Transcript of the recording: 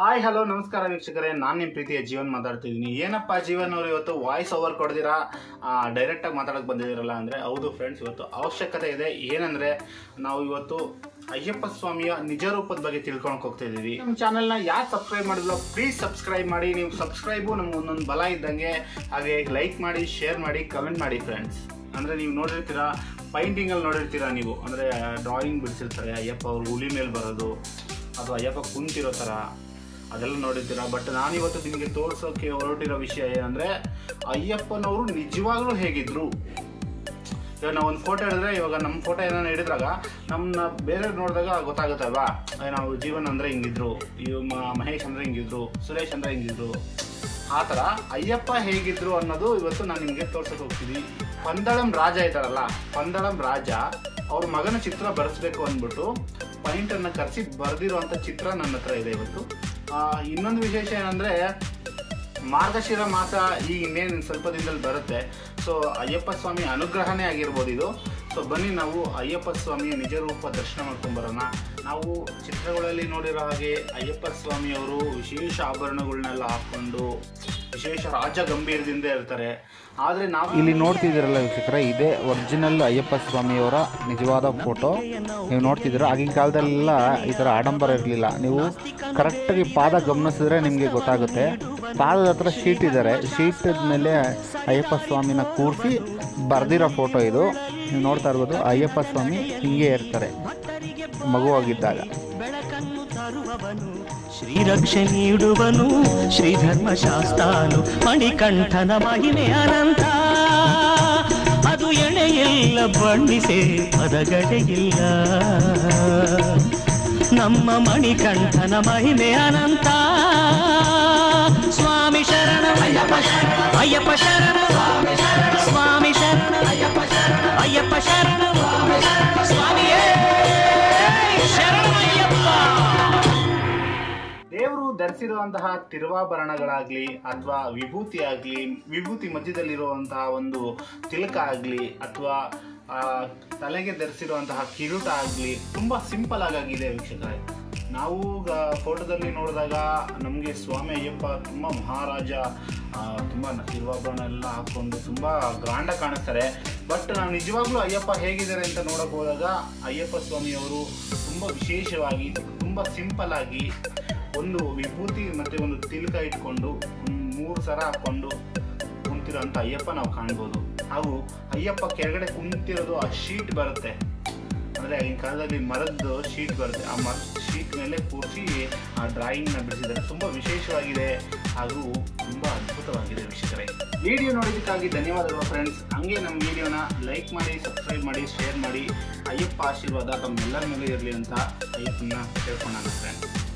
Hi hello ನಮಸ್ಕಾರ ವೀಕ್ಷಕರೇ, ನಾನು ನಿಮ್ಮ ಪ್ರೀತಿಯ ಜೀವನ್ ಮಾತಾಡ್ತಿದ್ದೀನಿ. ಏನಪ್ಪ ಜೀವನ್ ಅವರು ಇವತ್ತು ವಾಯ್ಸ್ ಓವರ್ ಕೊಡ್ದಿರಾ ಡೈರೆಕ್ಟಾಗಿ ಮಾತಾಡೋಕೆ ಬಂದಿದ್ದೀರಲ್ಲ ಅಂದರೆ, ಹೌದು ಫ್ರೆಂಡ್ಸ್, ಇವತ್ತು ಅವಶ್ಯಕತೆ ಇದೆ. ಏನಂದರೆ ನಾವು ಇವತ್ತು ಅಯ್ಯಪ್ಪ ಸ್ವಾಮಿಯ ನಿಜ ರೂಪದ ಬಗ್ಗೆ ತಿಳ್ಕೊಳಕ್ಕೆ ಹೋಗ್ತಾ ಇದ್ದೀವಿ. ನಮ್ಮ ಚಾನಲ್ನ ಯಾರು ಸಬ್ಸ್ಕ್ರೈಬ್ ಮಾಡಿದ್ರೋ ಪ್ಲೀಸ್ ಸಬ್ಸ್ಕ್ರೈಬ್ ಮಾಡಿ. ನೀವು ಸಬ್ಸ್ಕ್ರೈಬು ನಮ್ಗೆ ಒಂದೊಂದು ಬಲ ಇದ್ದಂಗೆ. ಹಾಗೆ ಲೈಕ್ ಮಾಡಿ, ಶೇರ್ ಮಾಡಿ, ಕಮೆಂಟ್ ಮಾಡಿ ಫ್ರೆಂಡ್ಸ್. ಅಂದರೆ ನೀವು ನೋಡಿರ್ತೀರಾ, ಪೈಂಟಿಂಗಲ್ಲಿ ನೋಡಿರ್ತೀರಾ ನೀವು, ಅಂದರೆ ಡ್ರಾಯಿಂಗ್ ಬಿಡಿಸಿರ್ತಾರೆ ಅಯ್ಯಪ್ಪ ಅವ್ರು ಹುಲಿ ಮೇಲೆ ಬರೋದು ಅಥವಾ ಅಯ್ಯಪ್ಪ ಕುಂತಿರೋ ಥರ, ಅದೆಲ್ಲ ನೋಡಿರ್ತೀರಾ. ಬಟ್ ನಾನಿವತ್ತು ನಿಮಗೆ ತೋರಿಸೋಕೆ ಹೊರಟಿರೋ ವಿಷಯ ಏನಂದರೆ, ಅಯ್ಯಪ್ಪನವರು ನಿಜವಾಗ್ಲೂ ಹೇಗಿದ್ರು. ಇವಾಗ ನಾವು ಒಂದು ಫೋಟೋ ಹಿಡಿದ್ರೆ, ಇವಾಗ ನಮ್ಮ ಫೋಟೋ ಏನಾರು ಹಿಡಿದ್ರಾಗ ನಮ್ಮನ್ನ ಬೇರೆ ನೋಡಿದಾಗ ಗೊತ್ತಾಗುತ್ತಲ್ವಾ, ನಾವು ಜೀವನ್ ಅಂದರೆ ಹಿಂಗಿದ್ರು, ಮಹೇಶ್ ಅಂದರೆ ಹಿಂಗಿದ್ರು, ಸುರೇಶ್ ಅಂದರೆ ಹಿಂಗಿದ್ರು. ಆ ಥರ ಅಯ್ಯಪ್ಪ ಹೇಗಿದ್ರು ಅನ್ನೋದು ಇವತ್ತು ನಾನು ನಿಮಗೆ ತೋರ್ಸೋಕೆ ಹೋಗ್ತೀನಿ. ಪಂದಳಂ ರಾಜ ಇದ್ದಾರಲ್ಲ, ಪಂದಳಂ ರಾಜ ಅವ್ರ ಮಗನ ಚಿತ್ರ ಬರೆಸ್ಬೇಕು ಅಂದ್ಬಿಟ್ಟು ಪೈಂಟನ್ನು ಕರೆಸಿ ಬರೆದಿರುವಂಥ ಚಿತ್ರ ನನ್ನ ಹತ್ರ ಇದೆ ಇವತ್ತು. ಇನ್ನೊಂದು ವಿಶೇಷ ಏನಂದರೆ, ಮಾರ್ಗಶಿರ ಮಾಸ ಈಗ ಇನ್ನೇನು ಸ್ವಲ್ಪ ದಿನದಲ್ಲಿ ಬರುತ್ತೆ. ಸೊ ಅಯ್ಯಪ್ಪ ಸ್ವಾಮಿ ಅನುಗ್ರಹನೇ ಆಗಿರ್ಬೋದು ಇದು. ಸೊ ಬನ್ನಿ ನಾವು ಅಯ್ಯಪ್ಪ ಸ್ವಾಮಿಯ ನಿಜ ರೂಪ ದರ್ಶನ ಮಾಡ್ಕೊಂಬರೋಣ. ನಾವು ಚಿತ್ರಗಳಲ್ಲಿ ನೋಡಿರೋ ಹಾಗೆ ಅಯ್ಯಪ್ಪ ಸ್ವಾಮಿಯವರು ವಿಶೇಷ ಆಭರಣಗಳನ್ನೆಲ್ಲ ಹಾಕ್ಕೊಂಡು ವಿಶೇಷ ರಾಜ ಗಂಭೀರದಿಂದ ಇರ್ತಾರೆ. ಆದರೆ ನಾವು ಇಲ್ಲಿ ನೋಡ್ತಿದ್ದೀರಲ್ಲ ವೀಕ್ಷಕರೇ, ಇದೇ ಒರಿಜಿನಲ್ ಅಯ್ಯಪ್ಪ ಸ್ವಾಮಿಯವರ ನಿಜವಾದ ಫೋಟೋ. ನೀವು ನೋಡ್ತಿದ್ದೀರ, ಆಗಿನ ಕಾಲದಲ್ಲೆಲ್ಲ ಈ ಥರ ಆಡಂಬರ ಇರಲಿಲ್ಲ. ನೀವು ಕರೆಕ್ಟಾಗಿ ಪಾದ ಗಮನಿಸಿದ್ರೆ ನಿಮಗೆ ಗೊತ್ತಾಗುತ್ತೆ. ಪಾದದ ಹತ್ರ ಶೀಟ್ ಇದ್ದಾರೆ, ಶೀಟ್ ಮೇಲೆ ಅಯ್ಯಪ್ಪ ಸ್ವಾಮಿನ ಕೂರಿಸಿ ಬರೆದಿರೋ ಫೋಟೋ ಇದು. ನೀವು ನೋಡ್ತಾ ಇರ್ಬೋದು, ಅಯ್ಯಪ್ಪ ಸ್ವಾಮಿ ಹಿಂಗೆ ಇರ್ತಾರೆ ಮಗುವಾಗಿದ್ದಾಗ. ಶ್ರೀರಕ್ಷೆ ನೀಡುವನು ಶ್ರೀಧರ್ಮಶಾಸ್ತಾನು, ಮಣಿಕಂಠನ ಮಹಿಮೆ ಅನಂತ, ಅದು ಎಣೆಯಿಲ್ಲ ಬಣ್ಣಿಸೆ ಪದಗಡೆಯಿಲ್ಲ. ನಮ್ಮ ಮಣಿಕಂಠನ ಮಹಿಮೆ ಅನಂತ. ಸ್ವಾಮಿ ಶರಣ ಅಯ್ಯಪ್ಪ ಶರಣ, ಸ್ವಾಮಿ ಶರಣ ಅಯ್ಯಪ್ಪ ಶರಣ, ಸ್ವಾಮಿಯೇ ಶರಣಯ್ಯಪ್ಪ. ದೇವರು ಧರಿಸಿರುವಂತಹ ತಿರುವಾಭರಣಗಳಾಗಲಿ ಅಥವಾ ವಿಭೂತಿ ಆಗಲಿ, ವಿಭೂತಿ ಮಧ್ಯದಲ್ಲಿರುವಂತಹ ಒಂದು ತಿಲಕ ಆಗಲಿ ಅಥವಾ ತಲೆಗೆ ಧರಿಸಿರುವಂತಹ ಕಿರೀಟ ಆಗಲಿ ತುಂಬ ಸಿಂಪಲ್ ಆಗಿದೆ ವೀಕ್ಷಕರೇ. ನಾವು ಫೋಟೋದಲ್ಲಿ ನೋಡಿದಾಗ ನಮಗೆ ಸ್ವಾಮಿ ಅಯ್ಯಪ್ಪ ತುಂಬ ಮಹಾರಾಜ, ತುಂಬ ತಿರುವಾಭರಣ ಎಲ್ಲ ಹಾಕ್ಕೊಂಡು ತುಂಬ ಗ್ರಾಂಡಾಗಿ ಕಾಣಿಸ್ತಾರೆ. ಬಟ್ ನಾವು ನಿಜವಾಗ್ಲೂ ಅಯ್ಯಪ್ಪ ಹೇಗಿದ್ದಾರೆ ಅಂತ ನೋಡೋಕೆ ಹೋದಾಗ, ಅಯ್ಯಪ್ಪ ಸ್ವಾಮಿಯವರು ತುಂಬ ವಿಶೇಷವಾಗಿ, ತುಂಬ ಸಿಂಪಲ್ ಆಗಿ ಒಂದು ವಿಭೂತಿ ಮತ್ತು ಒಂದು ತಿಲಕ ಇಟ್ಕೊಂಡು 3 ಸರ ಹಾಕ್ಕೊಂಡು ಕುಂತಿರೋಂಥ ಅಯ್ಯಪ್ಪ ನಾವು ಕಾಣ್ಬೋದು. ಹಾಗೂ ಅಯ್ಯಪ್ಪ ಕೆಳಗಡೆ ಕುಂತಿರೋದು ಆ ಶೀಟ್ ಬರುತ್ತೆ, ಅಂದರೆ ಆಗಿನ ಕಾಲದಲ್ಲಿ ಮರದ್ದು ಶೀಟ್ ಬರುತ್ತೆ, ಆ ಶೀಟ್ ಮೇಲೆ ಕೂರಿಸಿ ಆ ಡ್ರಾಯಿಂಗ್ನ ಬಿಡಿಸಿದ್ದಾರೆ. ತುಂಬ ವಿಶೇಷವಾಗಿದೆ ಹಾಗೂ ತುಂಬ ಅದ್ಭುತವಾಗಿದೆ ವೀಕ್ಷಕರೇ. ವಿಡಿಯೋ ನೋಡೋದಕ್ಕಾಗಿ ಧನ್ಯವಾದಗಳು ಫ್ರೆಂಡ್ಸ್. ಹಂಗೆ ನಮ್ಮ ವಿಡಿಯೋನ ಲೈಕ್ ಮಾಡಿ, ಸಬ್ಸ್ಕ್ರೈಬ್ ಮಾಡಿ, ಶೇರ್ ಮಾಡಿ. ಅಯ್ಯಪ್ಪ ಆಶೀರ್ವಾದ ತಮ್ಮೆಲ್ಲರ ಮೇಲೆ ಇರಲಿ ಅಂತ ಅಯ್ಯಪ್ಪನ ಕೇಳ್ಕೊಂಡಾಗ ಫ್ರೆಂಡ್ಸ್.